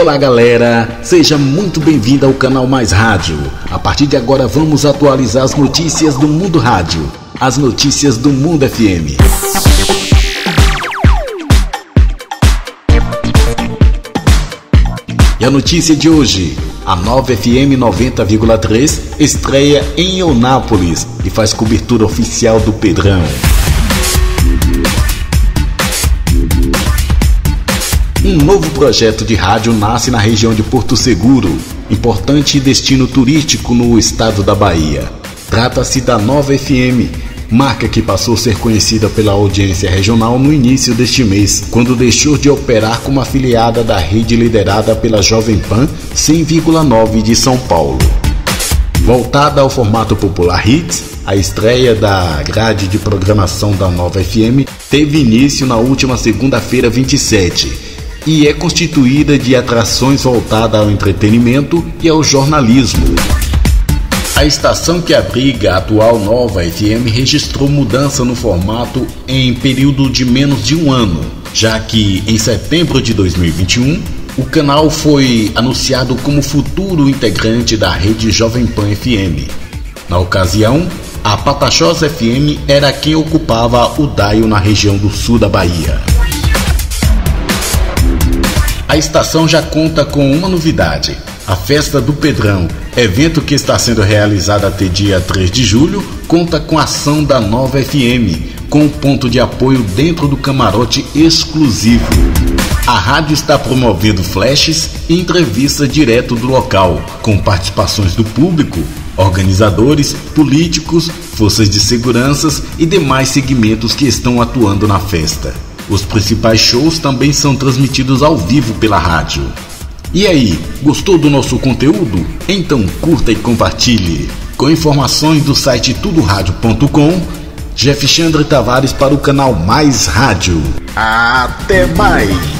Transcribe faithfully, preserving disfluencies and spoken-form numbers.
Olá galera, seja muito bem-vindo ao canal Mais Rádio. A partir de agora vamos atualizar as notícias do Mundo Rádio, as notícias do Mundo F M. E a notícia de hoje, a Nova F M noventa vírgula três estreia em Eunápolis e faz cobertura oficial do Pedrão. Um novo projeto de rádio nasce na região de Porto Seguro, importante destino turístico no estado da Bahia. Trata-se da Nova F M, marca que passou a ser conhecida pela audiência regional no início deste mês, quando deixou de operar como afiliada da rede liderada pela Jovem Pan cem vírgula nove de São Paulo. Voltada ao formato popular hits, a estreia da grade de programação da Nova F M teve início na última segunda-feira vinte e sete e é constituída de atrações voltadas ao entretenimento e ao jornalismo. A estação que abriga a atual Nova F M registrou mudança no formato em período de menos de um ano, já que em setembro de dois mil e vinte e um o canal foi anunciado como futuro integrante da rede Jovem Pan F M. Na ocasião, a Pataxós F M era quem ocupava o dial na região do sul da Bahia. A estação já conta com uma novidade: a Festa do Pedrão, evento que está sendo realizado até dia três de julho, conta com a ação da Nova F M, com um ponto de apoio dentro do camarote exclusivo. A rádio está promovendo flashes e entrevistas direto do local, com participações do público, organizadores, políticos, forças de segurança e demais segmentos que estão atuando na festa. Os principais shows também são transmitidos ao vivo pela rádio. E aí, gostou do nosso conteúdo? Então curta e compartilhe. Com informações do site tudo rádio ponto com, Jeffichandre Tavares para o canal Mais Rádio. Até mais!